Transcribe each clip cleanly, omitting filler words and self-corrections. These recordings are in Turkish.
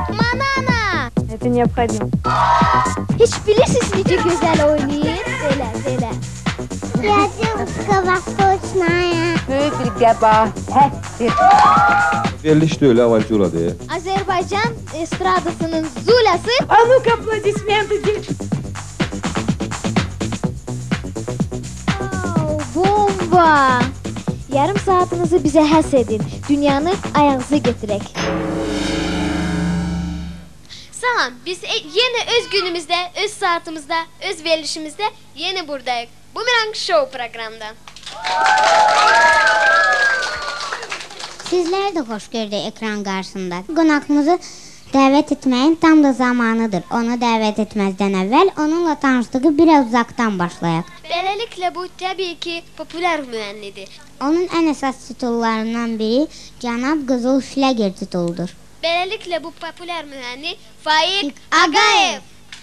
Manana! Это необходимо. Hiç bilirsiniz necə gözəl oynayır? Belə. Yazıqqa vaxtosnaya. Böyük bir qəbahətdir. Veriliş deyil, avantyuradır. Azərbaycan estradasının zulası. А ну-ка, аплодисменты, девчонки. Bomba! Yarım saatinizi bizə həsr edin. Dünyanı ayağınıza gətirək. Salam, biz yeni öz günümüzdə, öz saatimizdə, öz verilişimizdə yeni buradayıq. Bumerang Show proqramda. Sizlər də xoş gördük ekran qarşısında. Qonağımızı dəvət etməyin tam da zamanıdır. Onu dəvət etməzdən əvvəl onunla tanışlığı biraz uzaqdan başlayaq. Beləliklə bu təbii ki, populyar müğənnidir. Onun ən əsas titullarından biri Cənab Qızıl Şləger tituludur. Beləliklə bu populyar müğənni Faiq Ağayev.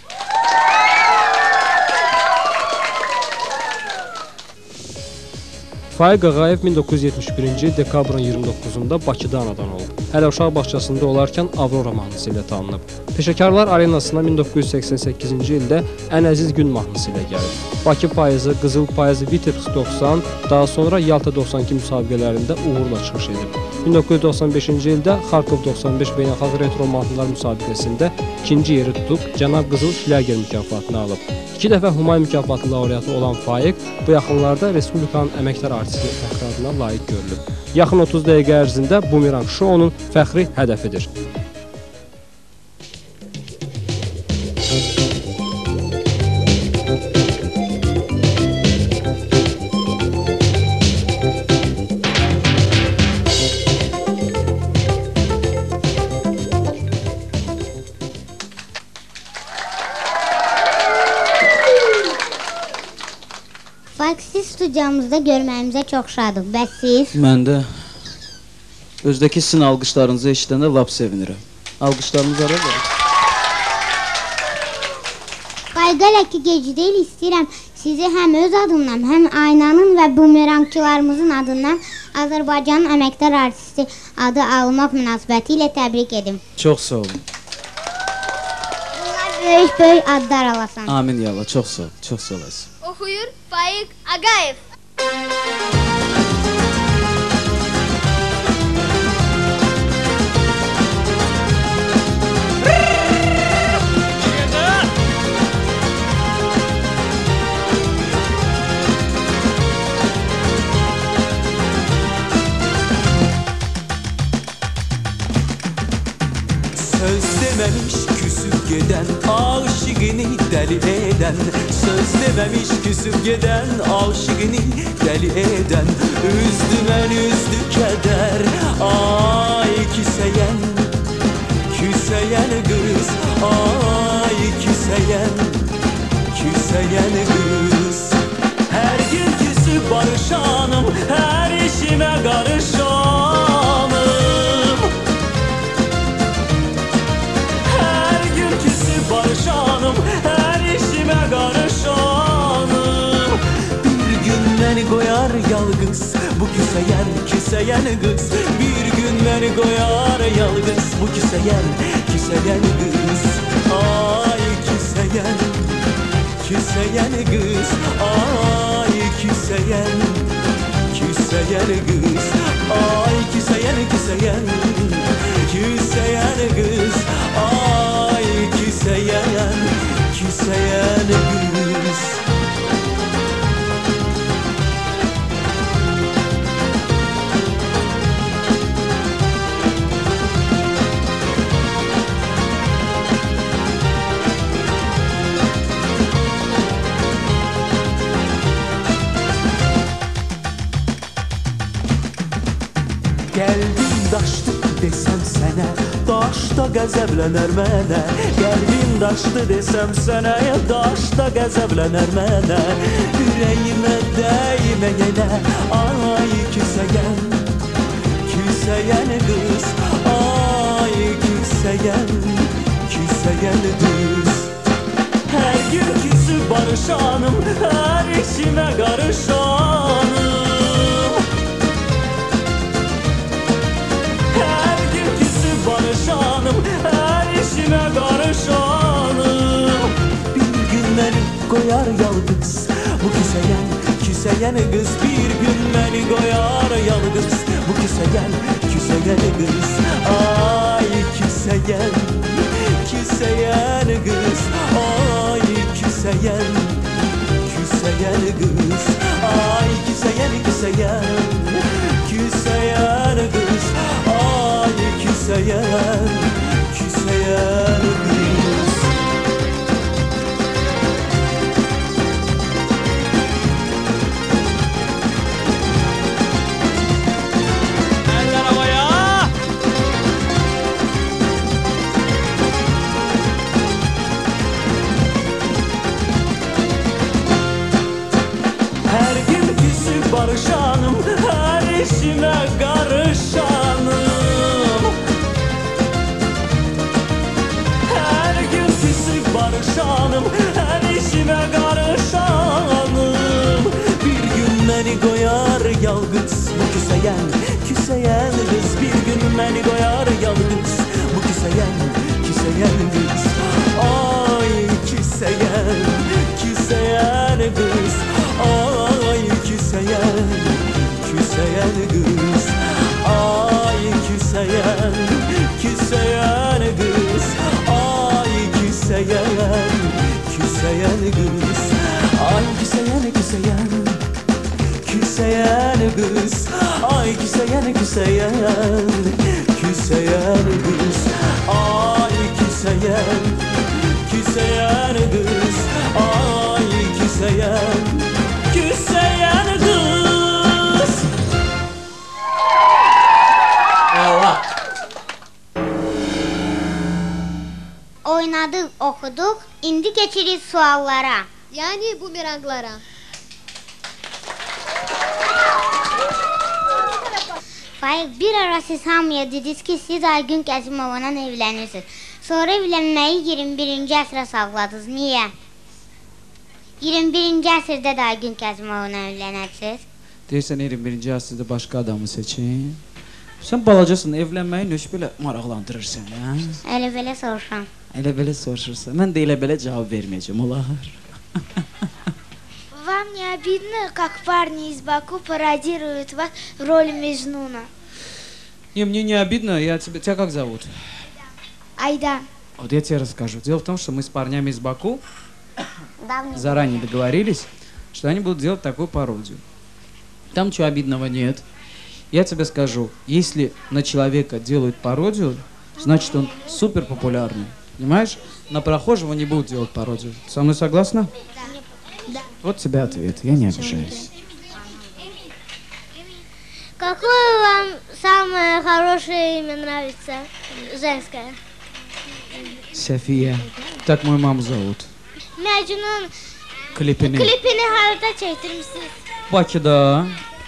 Faiq Ağayev 1971-ci il dekabrın 29-da Bakıda anadan olub. Hələ uşaq bağçasında olarkən Avrora mahnısı ilə tanınıb. Peşəkarlar arenasına 1988-ci ildə Ən Əziz Gün mahnısı ilə gəlib. Bakı payızı, Qızıl payızı, Vitebsk 90, daha sonra Yalta 92 müsabiqələrində uğurla çıxış edib. 1995-ci ildə Xarkov 95 beynəlxalq retro mahnılar müsabiqəsində ikinci yeri tutub Cənab Qızıl Şləger mükafatını alıb. 2 dəfə Humay mükafatı laureatı olan Faiq bu yaxınlarda Respublikanın əməkdar artisti fəxri adına layiq görülüb. Yaxın 30 dəqiqə ərzində Bumerang Show-nun fəxri hədəfidir. Siz studiyamızda görməyimizə çox şadıq. Bəs siz? Mən də özdəki sizin alqışlarınızı eşidəndə lap sevinirəm. Alqışlarınız aradır. Qayqələ ki, gec deyil, istəyirəm sizi həm öz adımdan, həm Aynanın və bumerangçılarımızın adından Azərbaycanın əməkdar artisti adı almaq münasibəti ilə təbrik edim. Çox sağ olun. Bunlar böyük adlar alasan. Amin ya Allah, çox sağ ol, çox sağ olasın. Oxuyur Faiq Ağayev. Söz deməmiş küsüb gedən, aşıqini dəli edən. Söz deməmiş küsüb gedən, aşıqini dəli edən. Üzdü mən üzdü kədər, ay küsəyən, küsəyən qız. Ay küsəyən, küsəyən qız. Hər gün küsüb barışanım, hər işimə qarışanım. Barışanım, hər işimə qarışanım. Bir gün məni qoyar yalqız, bu küsəyən, küsəyən qız. Bir gün məni qoyar yalqız, bu küsəyən, küsəyən qız. Ay küsəyən, küsəyən qız. Ay küsəyən, küsəyən qız. Ay küsəyən, küsəyən, küsəyən qız. Ay küsəyən, küsəyən qız. Qəlbim daşdı desəm sənə, daşda qəzəblənər mənə. Qəlbim daşdı desəm sənə, daşda qəzəblənər mənə. Ürəyimə dəyməyənə, ay küsəyən, küsəyən qız. Ay küsəyən, küsəyən qız. Hər gün küsüb barışanım, hər işimə qarışanım. Barışanım, hər küseyen kız bir gün beni koyar yalnız. Bu küseyen kız. Ay küseyen kız. Ay küseyen kız. Ay küseyen kız. Ay küseyen kız. Eller havaya! Her gün küsüp barışanım, her işime karışanım. Her gün küsüp barışanım, her işime karışanım. Bir gün beni koyar yalnız, bu küseyen kız. Bir gün beni koyar yalnız, bu küseyen kız. Ay küseyen kız. Ay küseyen kız. Ay küseyen kız. Ay küseyen kız. Ay küseyen kız. Ay küseyen kız. Ay küseyen kız. Ay küseyen kız. Allah. Oynadık, okuduk. İndi geçiriz suallara. Yani bumeranglara. Faik, bir ara siz hamıya dediniz ki siz Aygün Kəsimovla evlənirsiniz. Sonra evlənməyi 21-ci əsrə saxladınız. Niyə? 21-ci əsrdə də Aygün Kəsimovla evlənərsiniz. Deyirsən 21-ci əsrdə başqa adamı seçin. Sən balacasın, evlənməyi nöş belə maraqlandırır səni, hə? Elə belə soruşam. Elə belə soruşursan. Mən də elə belə cavab verməyəcəm, olar. Вам не обидно, как парни из Баку пародируют вас в роли Межнуна? Не, мне не обидно. Тебя как зовут? Айдан. Вот я тебе расскажу. Дело в том, что мы с парнями из Баку заранее договорились, что они будут делать такую пародию. Там чего обидного нет. Я тебе скажу, если на человека делают пародию, значит он супер популярный. Понимаешь? На прохожего не будут делать пародию. Со мной согласна? Да. Вот тебе ответ. Я не обижаюсь. Какое вам самое хорошее имя нравится? Женское. София. Так мою маму зовут. Məcnun Klipini. klipini harada çəkdirmisiniz? Bakıda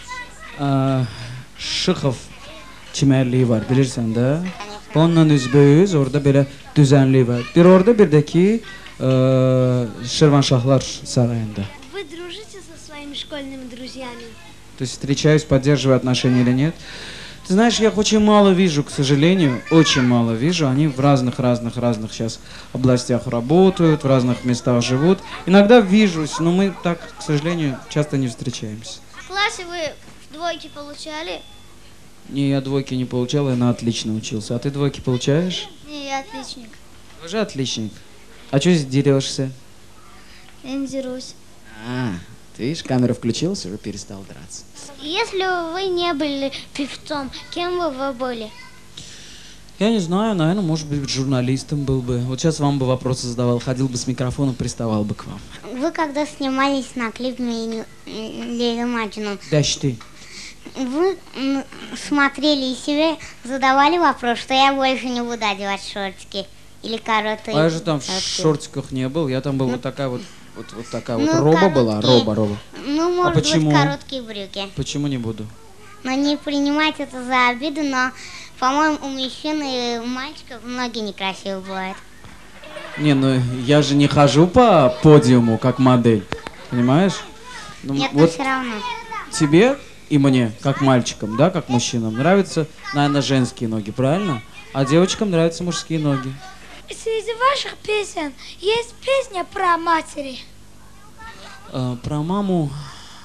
Şıxov çimərliyi var, bilirsən də. Onunla üzbəyüz, orada belə düzənlik var. Bir orada, bir də ki Şirvanşahlar sarayında. Вы дружите со своими школьными друзьями? То есть встречаюсь, поддерживаю отношения или нет. Ты знаешь, я их очень мало вижу, к сожалению, очень мало вижу. Они в разных сейчас областях работают, в разных местах живут. Иногда вижусь, но мы так, к сожалению, часто не встречаемся. В классе вы двойки получали? Не, я двойки не получал, я на отлично учился. А ты двойки получаешь? Не, я отличник. Тоже отличник. А что здесь дерешься? Я не дерусь. Ты видишь, камера включилась, уже перестал драться. Если вы не были певцом, кем бы вы были? Я не знаю, наверное, может быть, журналистом был бы. Вот сейчас вам бы вопросы задавал, ходил бы с микрофоном, приставал бы к вам. Вы когда снимались на клип Лейла Маджнун, Дашь вы смотрели и себе задавали вопрос, что я больше не буду одевать шортики или короткие? А я же там в шортиках не был, я там был вот такая вот такая вот роба была, роба. Ну, может почему? быть, короткие брюки. Почему не буду? Но не принимать это за обиду, но, по-моему, у мужчин и у мальчиков многие некрасивые бывают. Не, ну я же не хожу по подиуму как модель, понимаешь? Ну, Нет, но вот все равно. тебе и мне, как мальчикам, да, как мужчинам, нравятся, наверное, женские ноги, правильно? А девочкам нравятся мужские ноги. Среди ваших песен есть песня про матери? Про маму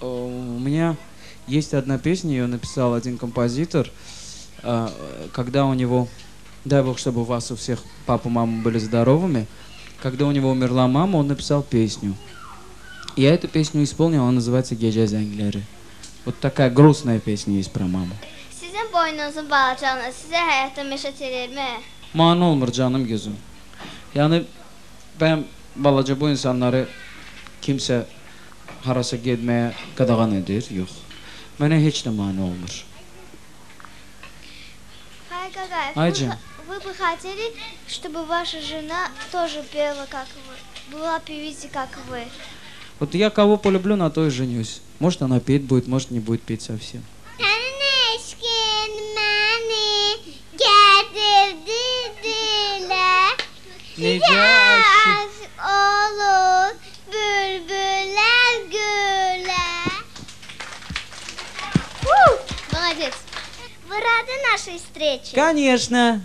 у меня есть одна песня, ее написал один композитор, когда у него, дай бог, чтобы у вас у всех папа и мама были здоровыми, когда у него умерла мама, он написал песню. Я эту песню исполнил, она называется «Gece Zengleri». Вот такая грустная песня есть про mаму. Sizin boynunuzun balacağını sizə həyatda məşət edirmi? Mane olmur canım gözüm. Yani ben balaca bu insanları kimse harasa gitmeye qadağan edir, yox. Mənə heç də mane olmur. Айджи. Вы бы хотели, чтобы ваша жена тоже пела, как вы, была певицей, как вы? Вот я кого полюблю, на то и женюсь. Может, она петь будет, может, не будет петь совсем. Молодец. Вы рады нашей встрече? Конечно.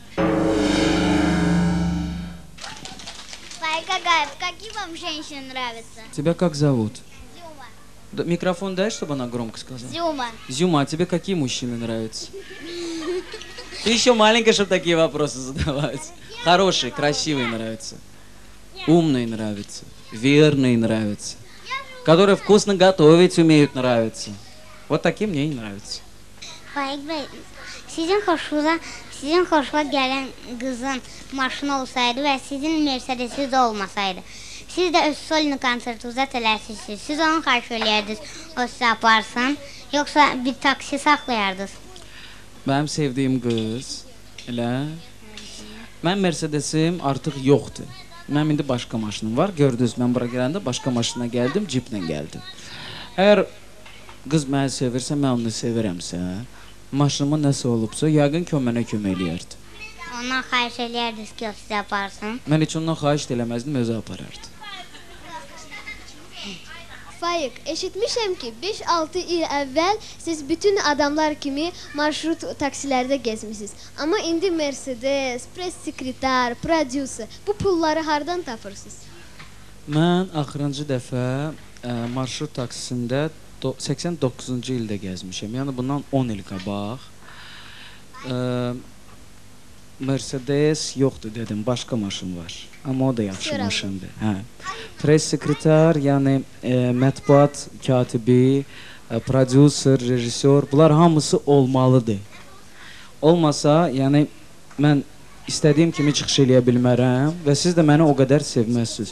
Гагаев, какие вам женщины нравятся? Тебя как зовут? Зюма. Микрофон дай, чтобы она громко сказала. Зюма. Зюма, а тебе какие мужчины нравятся? Ты еще маленькая, чтобы такие вопросы задавать. Хорошие, красивые нравятся. Умные нравятся. Верные нравятся. Которые вкусно готовить умеют нравиться. Вот такие мне и нравятся. Faik Bey, sizin xoşuna gələn qızın maşını olsaydı və sizin Mercedesiniz olmasaydı, siz də öz solini konsertinizə tələsirsiniz. Siz onu xahiş eləyərdiniz, o sizi aparsın, yoxsa bir taksi saxlayardınız? Mənim sevdiyim qız, elə. Mən Mercedesim artıq yoxdur. Mənim indi başqa maşınım var. Gördünüz, mən bura gələndə başqa maşına gəldim, ciplə gəldim. Əgər qız məni sevirsə, mən onu sevirəmsə, maşınıma nəsə olubsa, yəqin ki, o mənə kömək eləyərdi. Ondan xahiş eləyərdiniz ki, o sizi aparsın? Mən heç ondan xahiş eləməzdim, özü aparardı. Faik, eşitmişəm ki, 5-6 il əvvəl siz bütün adamlar kimi marşrut taksilərdə gezmişsiniz. Amma indi Mercedes, press sekretar, prodüser, bu pulları hardan tapırsınız? Mən axırıncı dəfə marşrut taksisində 89-cu ildə gəzmişəm. Yəni bundan 10 il qabaq. Mercedes yoxdur dedim, başqa maşın var. Amma o da yaxşı maşındır. Hə. Press sekretar, yəni mətbuat katibi, prodüser, rejissor, bunlar hamısı olmalıdır. Olmasa, yəni mən istədiyim kimi çıxış eləyə bilmərəm və siz də məni o qədər sevməzsiniz.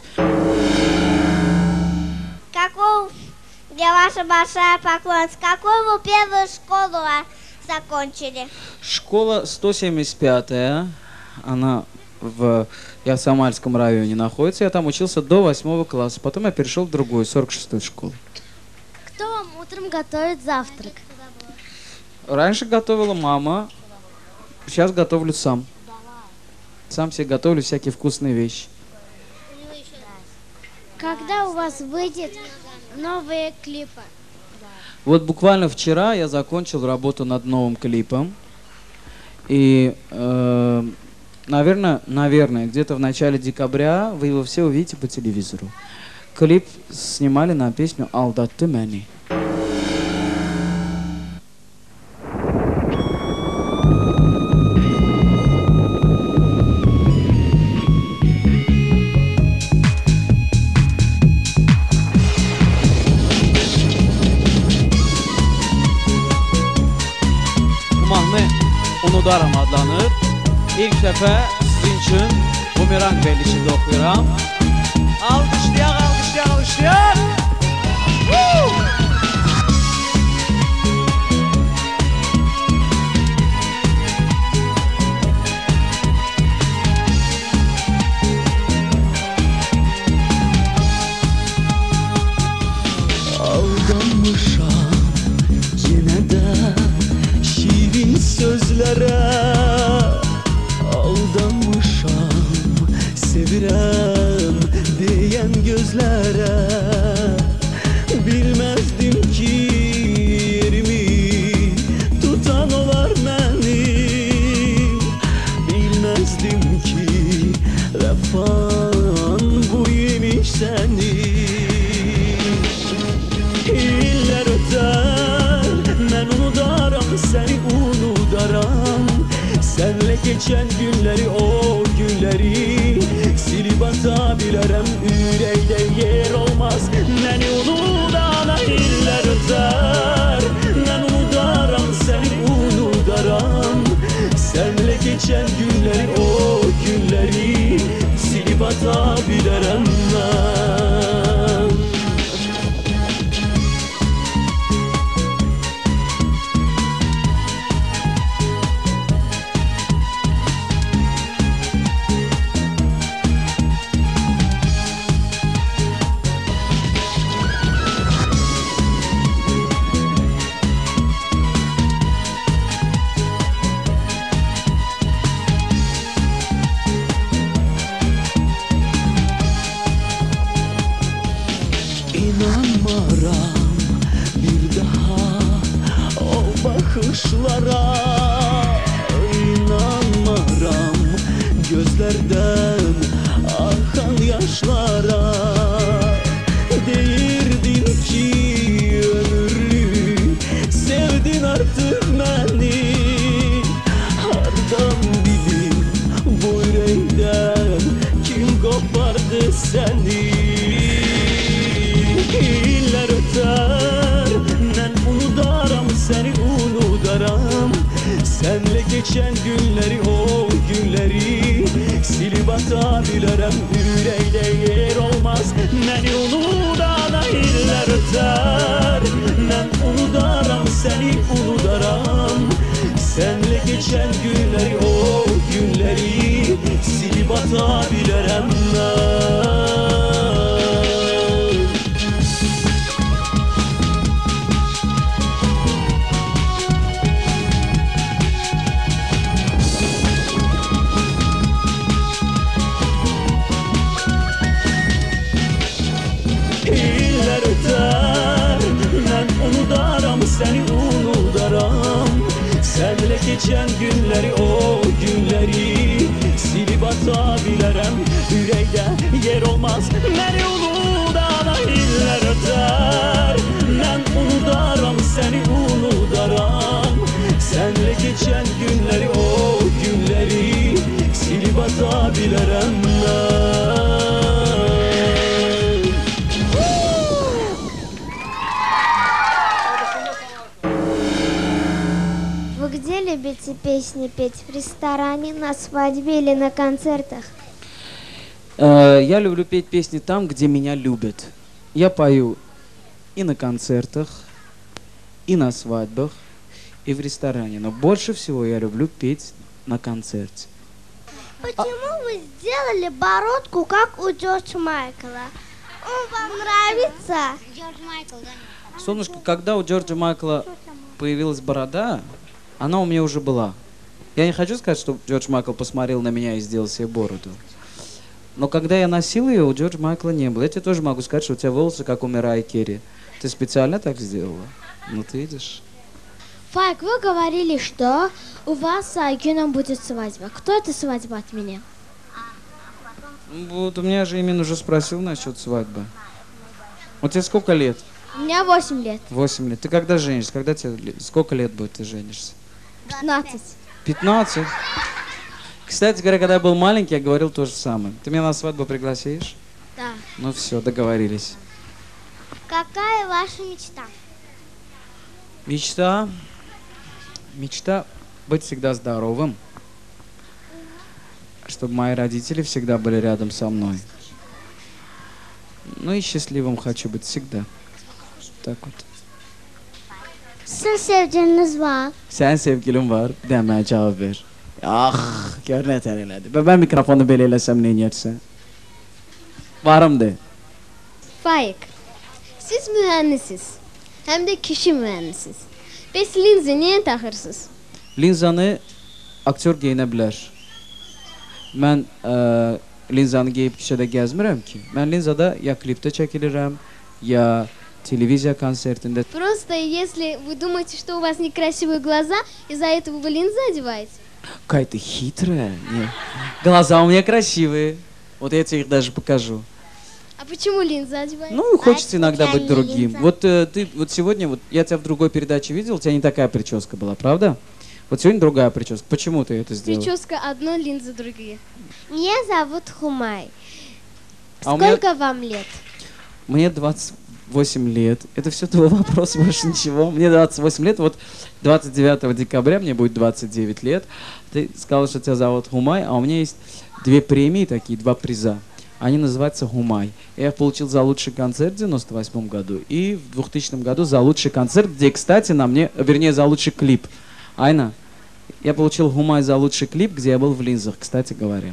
Для ваша большая поклонница. Какую вы первую школу закончили? Школа 175-я, она в Ясамальском районе находится. Я там учился до 8 класса. Потом я перешел в другую, 46-ю школу. Кто вам утром готовит завтрак? Раньше готовила мама, сейчас готовлю сам. Сам себе готовлю всякие вкусные вещи. Когда у вас выйдет новые клипы? Вот буквально вчера я закончил работу над новым клипом. И, наверное, где-то в начале декабря вы его все увидите по телевизору. Клип снимали на песню «Aldattı Məni». Unudaram adlanır. İlk dəfə sizin üçün bumerang verilişində oxuyuram. Alqışlayaq, alqışlayaq, alqışlayaq. Aldanmışam yenə də şirin sözlərə, aldanmışam sevirəm deyən gözlərə, bilməz geçen günleri, o günleri silip atabilirim, yüreğde yer olmaz. Beni unutana iller öter, ben unudaram seni unudaram. Senle geçen günleri, o günleri silip atabilirim ben. İnanmaram bir daha o bakışlara, İnanmaram gözlerden akan yaşlara. Değirdin ki ömürlük sevdin artık beni, hardan bilin bu yüreğden kim kopardı seni. İller öter, ben unudaram seni unudaram. Senle geçen günleri, o günleri silip atabilirim, yüreğde yer olmaz. Beni unudana iller öter, ben unudaram seni unudaram. Senle geçen günleri, o günleri silip atabilirim ben. İller öter, ben unudaram seni unudaram. Senle geçen günleri, o günleri silip atabilirim, yüreğde yer olmaz. Beni unudana iller öter, ben unudaram seni unudaram. Senle geçen günleri, o günleri silip atabilirim ben. Вы где любите песни петь? В ресторане, на свадьбе или на концертах? Я люблю петь песни там, где меня любят. Я пою и на концертах, и на свадьбах, и в ресторане. Но больше всего я люблю петь на концерте. Почему вы сделали бородку, как у Джорджа Майкла? Он вам нравится? Джордж Майкл, да? Солнышко, когда у Джорджа Майкла появилась борода, она у меня уже была. Я не хочу сказать, что Джордж Майкл посмотрел на меня и сделал себе бороду. Но когда я носил ее, у Джорджа Майкла не было. Я тебе тоже могу сказать, что у тебя волосы, как у Мэрайи Керри. Ты специально так сделала? Ну ты видишь. Файк, вы говорили, что у вас с Айкюном будет свадьба. Кто эта свадьба от меня? Вот у меня же Имин уже спросил насчет свадьбы. У тебя сколько лет? У меня 8 лет. 8 лет. Ты когда женишься? Когда тебе сколько лет будет, ты женишься? 15. 15? Кстати говоря, когда я был маленький, я говорил то же самое. Ты меня на свадьбу пригласишь? Да. Ну все, договорились. Какая ваша мечта? Мечта? Мечта быть всегда здоровым. Чтобы мои родители всегда были рядом со мной. Ну и счастливым хочу быть всегда. Так вот. Sizin sevgiliniz var. Sen sevgilin var, demeye cevap ver. Ah, gör ne tereledi. Ben mikrofonu belə eləsəm ne yersən? Varım de. Faik, siz mühendisiz. Hem de kişi mühendisiz. Bəs linzi niyə taxırsınız? Linzanı aktyor geyinə bilər. Mən linzanı geyib kişidə gəzmirəm ki. Mən linzada ya klipdə çəkilirəm, ya телевизия концертinde. Просто если вы думаете, что у вас некрасивые глаза, из-за этого вы линзы одеваете? Какая ты хитрая. Нет. Глаза у меня красивые. Вот я тебе их даже покажу. А почему линзы одеваете? Ну, хочется иногда быть другим. Вот ты вот сегодня, вот я тебя в другой передаче видел, у тебя не такая прическа была, правда? Вот сегодня другая прическа. Почему ты это сделала? Прическа одно, линзы другие. Меня зовут Хумай. А у меня- Сколько вам лет? Мне 28 лет. Это все твой вопрос, больше ничего. Мне 28 лет. Вот 29 декабря мне будет 29 лет. Ты сказал, что тебя зовут Хумай, а у меня есть 2 премии такие, 2 приза. Они называются Хумай. Я их получил за лучший концерт в 98 году и в 2000 году за лучший концерт, где, кстати, на мне, вернее, за лучший клип. Айна, я получил Хумай за лучший клип, где я был в линзах, кстати говоря.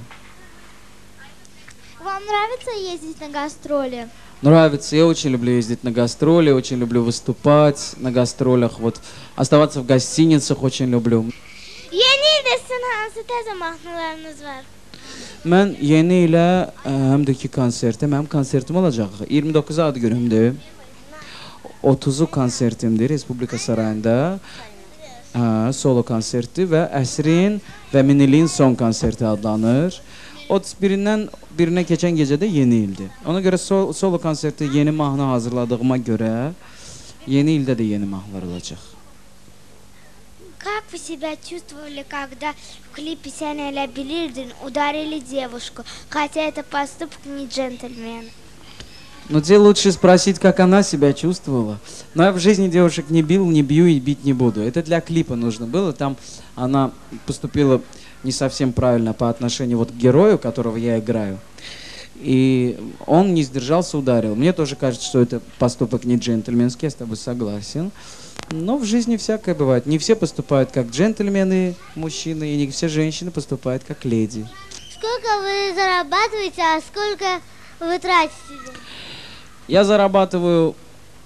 Вам нравится ездить на гастроли? Нравится, я очень люблю ездить на гастроли, очень люблю выступать на гастролях, вот оставаться в гостиницах очень люблю. Yeni ildə sizin hansı təzə mahnılarınız var? Mən yeni ilə həm də ki konsertim, mənim konsertim olacaq. 29 ad günümdür. 30'u konsertimdir Respublika Sarayında. Solo konserti və Əsrin və Minilin son konserti adlanır. 31'indən birine keçən gecədə yeni ildir. Ona görə solo konserti yeni mahnı hazırladığıma görə yeni ildə də yeni mahnılar olacaq. Как вы себя чувствовали, когда в клипе «Сяня Билирдин» ударили девушку, хотя это поступок не джентльмена? Ну, тебе лучше спросить, как она себя чувствовала. Но я в жизни девушек не бил, не бью и бить не буду. Это для клипа нужно было. Там она поступила не совсем правильно по отношению вот к герою, которого я играю. И он не сдержался, ударил. Мне тоже кажется, что это поступок не джентльменский, я с тобой согласен. Но в жизни всякое бывает. Не все поступают как джентльмены, мужчины, и не все женщины поступают как леди. Сколько вы зарабатываете, а сколько вы тратите? Я зарабатываю...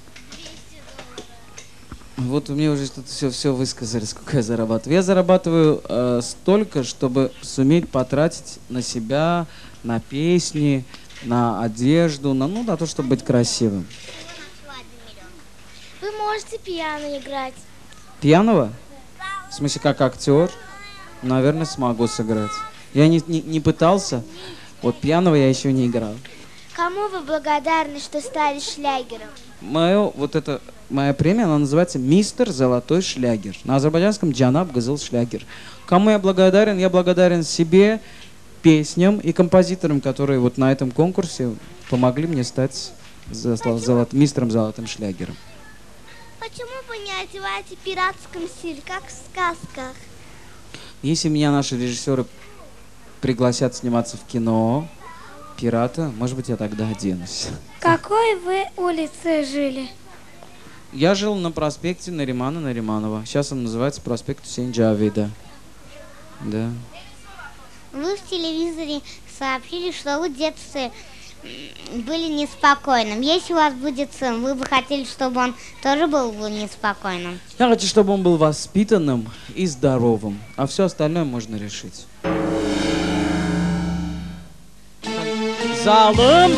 Вот мне уже тут все высказали, сколько я зарабатываю. Я зарабатываю столько, чтобы суметь потратить на себя, на песни, на одежду, на то, чтобы быть красивым. Вы можете пиано играть? Пьяного? В смысле, как актер? Наверное, смогу сыграть. Я не пытался. Вот пьяного я еще не играл. Кому вы благодарны, что стали шлягером? Моя премия, она называется «Мистер Золотой Шлягер». На азербайджанском «Джанаб Газыл Шлягер». Кому я благодарен? Я благодарен себе, песням и композиторам, которые вот на этом конкурсе помогли мне стать мистером Золотым Шлягером. Почему вы не одеваете в пиратском стиле, как в сказках? Если меня наши режиссеры пригласят сниматься в кино «Пирата», может быть, я тогда оденусь. Какой вы улице жили? Я жил на проспекте Наримана Нариманова. Сейчас он называется проспект Хусейн-Джавида. Да. Вы в телевизоре сообщили, что вы в детстве были неспокойным. Если у вас будет сын, вы бы хотели, чтобы он тоже был неспокойным? Я хочу, чтобы он был воспитанным и здоровым, а все остальное можно решить. Залым!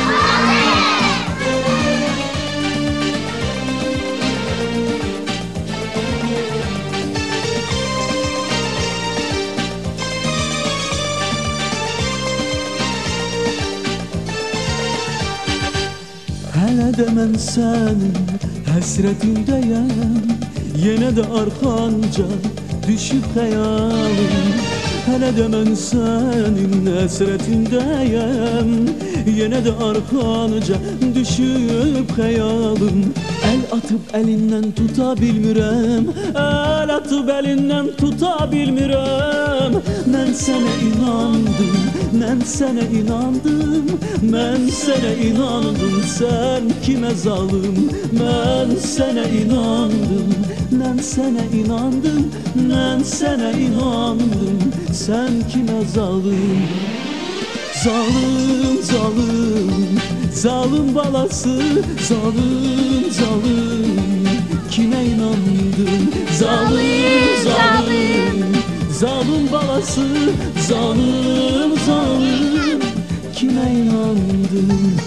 Hələ də mən sənin həsrətindəyəm, yenə də arxanca düşüb xəyalım. Hələ də mən sənin həsrətindəyəm, yenə də arxanca düşüb xəyalım. Əl atıb əlindən tuta bilmirəm, əl atıb əlindən tuta bilmirəm. Mən sənə inandım, mən sənə inandım, mən sənə inandım, sən kimə zalım? Mən sənə inandım, mən sənə inandım, mən sənə inandım, sən kimə zalım? Zalım, zalım, zalım balası, zalım, zalım, kimə inandın? Zalım, zalım, zalım balası, zalım, zalım, kimə inandın?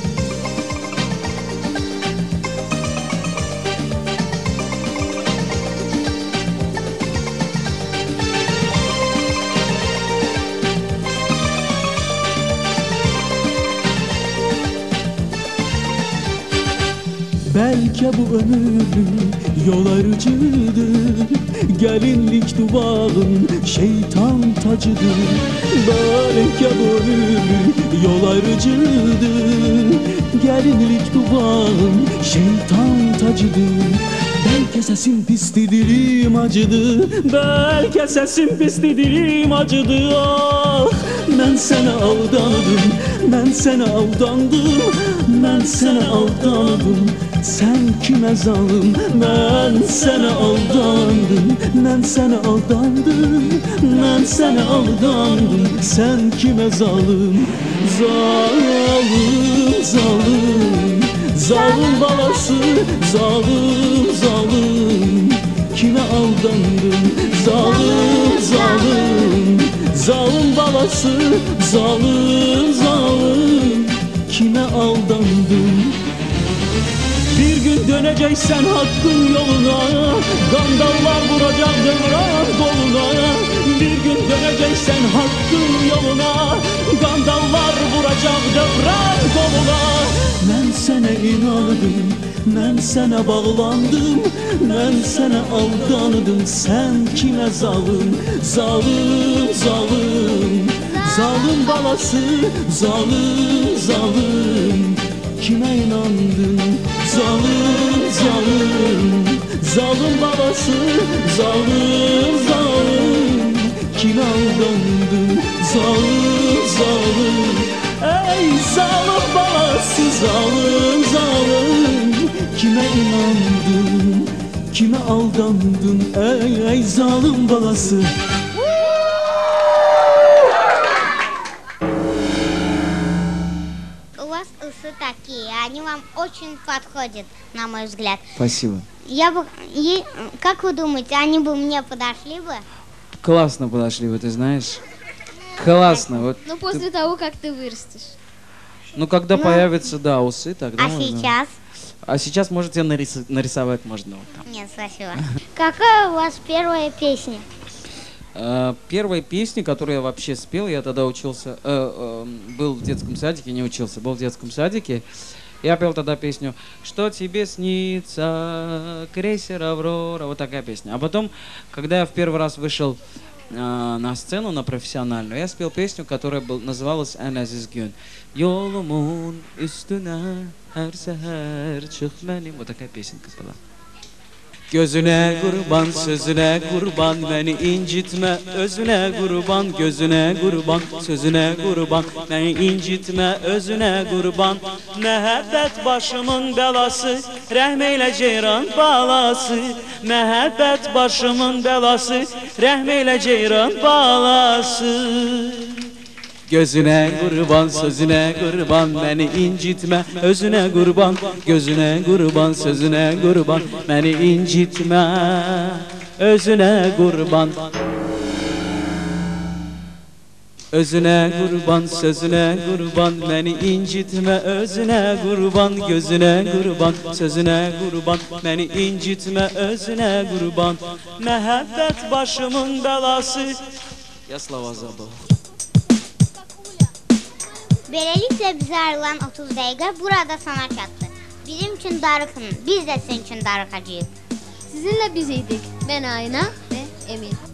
Belki bu ömürlük yol arıcıdır, gelinlik duvağın şeytan tacıdır. Belki bu ömürlük yol arıcıdır, gelinlik duvağın şeytan tacıdır. Belki sesim pisti, dilim acıdı, belki sesim pisti, dilim acıdı. Ah, ben sana aldandım, ben sana aldandım, ben sana aldandım. Sen kime zalim, ben sana aldandım, ben sana aldandım, ben sana aldandım. Sen kime zalim, zalim, zalim, zalim balası, zalim, zalim. Kime aldandım, zalim, zalim, zalim balası, zalim, zalim. Kime aldandım? Bir gün döneceksen hakkın yoluna, gandallar vuracak devran koluna. Bir gün döneceksen hakkın yoluna, gandallar vuracak devran koluna. Ben sana inandım, ben sana bağlandım, ben sana aldandım. Sen kime zalim, zalim, zalim, zalim balası, zalim, zalim. Kime inandın, zalim, zalim, zalim babası, zalim, zalim. Kime aldandın, zalim, zalim. Ey zalim babası, zalim, zalim. Kime inandın, kime aldandın, ey zalim babası. Такие, они вам очень подходят, на мой взгляд. Спасибо. Как вы думаете, они бы мне подошли бы? Классно подошли вы, ты знаешь. Классно. Вот Ну, после того, как ты вырастешь. Ну, когда появятся, да, усы, тогда А можно. сейчас? А сейчас можете нарисовать можно вот там. Нет, спасибо. Какая у вас первая песня? Первой песни, которую я вообще спел, я тогда учился, был в детском садике, не учился, был в детском садике. Я пел тогда песню «Что тебе снится, крейсер Аврора», вот такая песня. А потом, когда я в первый раз вышел на сцену, на профессиональную, я спел песню, которая называлась «En aziz gün». Yolumun üstüne her seher çık benim. Вот такая песенка была. Gözüne kurban, sözüne kurban, beni incitme, özüne kurban, gözüne kurban, sözüne kurban, beni incitme, özüne kurban. Mehabbet başımın belası, rahmeyle ceyran balası. Mehabbet başımın belası, rahmeyle ceyran balası. Gözüne kurban, sözüne kurban, beni incitme, özüne kurban, gözüne kurban, sözüne kurban, beni incitme, özüne kurban. Özüne kurban, sözüne kurban, beni incitme, özüne kurban, gözüne kurban, sözüne kurban, beni incitme, özüne kurban. Mehabbet başımın belası. Ya slova zabыл. Böylelikle bize ayrılan 30 dakika burada sona çattı. Bizim için darıkın, biz de sizin için darıkacağız. Sizinle bizeydik. Ben Ayna ve Emin.